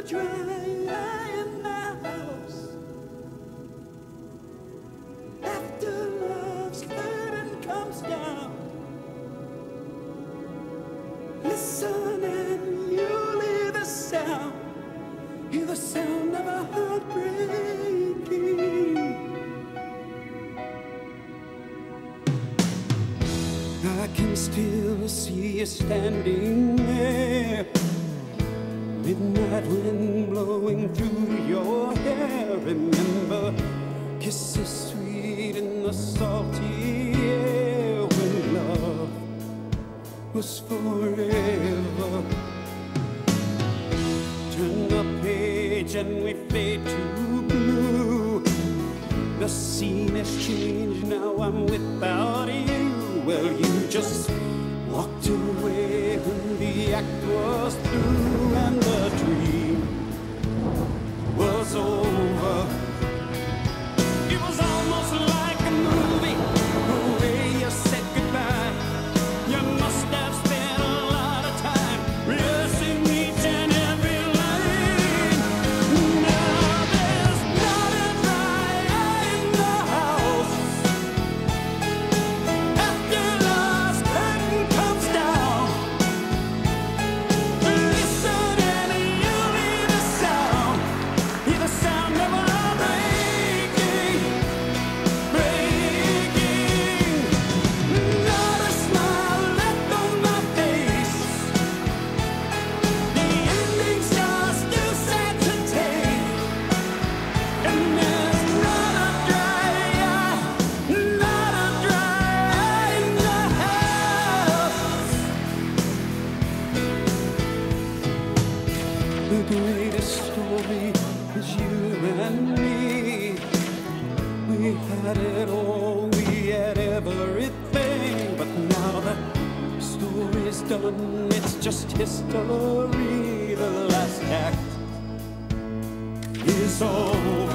dry in the house. After love's curtain comes down, listen and you'll hear the sound. Hear the sound of a heart breaking. I can still see you standing there, midnight wind blowing through your hair. Remember kisses sweet in the salty air, when love was forever. Turn the page and we fade to blue. The scene has changed, now I'm without you. Well, you just walked away when the act was through and the dream was over. It was almost like a movie, the way you said goodbye. You must have spent a lot of time rehearsing each and every line. Now there's not a dry eye in the house. After love's curtain comes down, listen and you'll hear the sound. Hear the sound of a breaking, breaking. Not a smile left on my face. The ending's just too sad to take. And there's not a dry eye, not a dry eye in the house. The greatest story is you and me. We had it all, we had everything. But now the story's done, it's just history. The last act is over.